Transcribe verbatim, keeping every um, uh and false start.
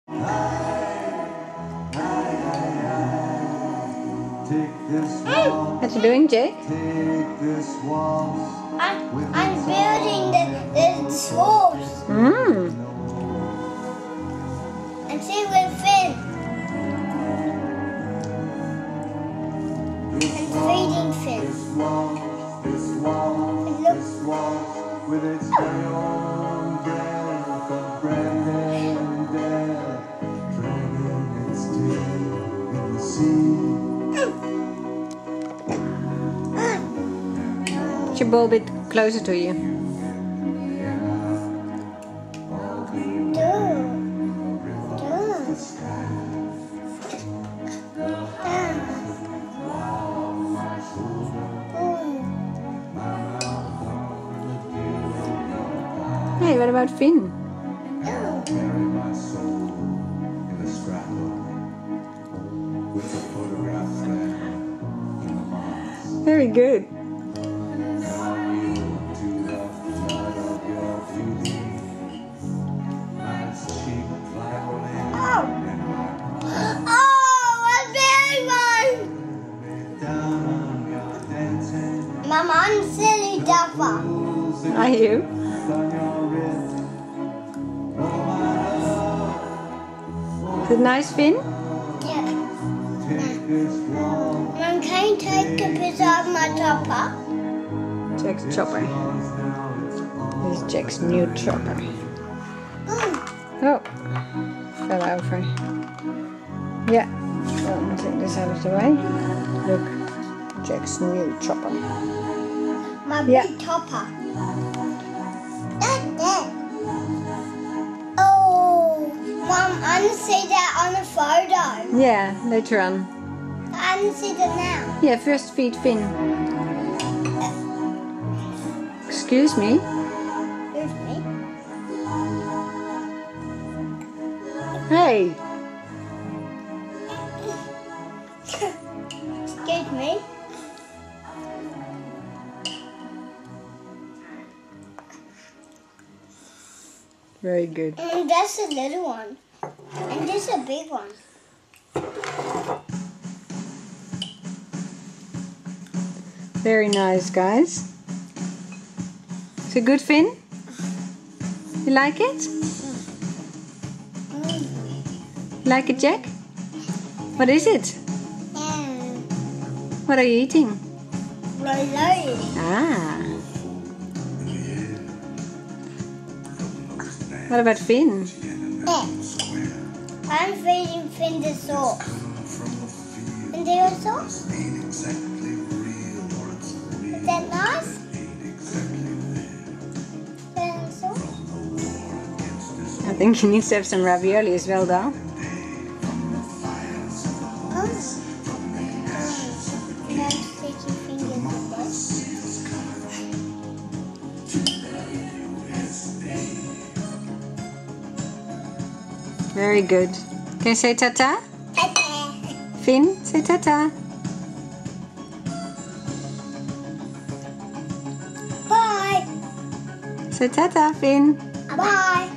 What you doing, Jake? I'm, I'm building the, the horse. Mm. And see with Finn. And feeding Finn. And look. With its own breath of breath and death, dragging its tail in the sea. Put your ball a bit closer to you. Hey, what about Finn? Very good. Mama, I'm silly dapper. Are you? Is it nice, Finn? Yeah. Mom, can you take a piece of my chopper? Jack's chopper. This is Jack's new chopper. Oh, fell over. Yeah, I'll take this out of the way. Look, Jack's new chopper. My Yeah. big chopper. Oh, Mom, I didn't see that on the photo. Yeah, later on. I didn't see that now. Yeah, first feed Finn. Excuse me. Here's me. Hey. Excuse me. Very good. And that's a little one. And this is a big one. Very nice, guys. Is it good, Finn? You like it? You like it, Jack? What is it? And What are you eating? Lolo. Ah. What about Finn? I'm feeding Finn the sauce. And the sauce? Is that nice? Finn sauce? I think he needs to have some ravioli as well, though. Oh. No sticky fingers with this. Very good. Can you say tata? Finn, say tata. Bye. Say tata, Finn. Bye.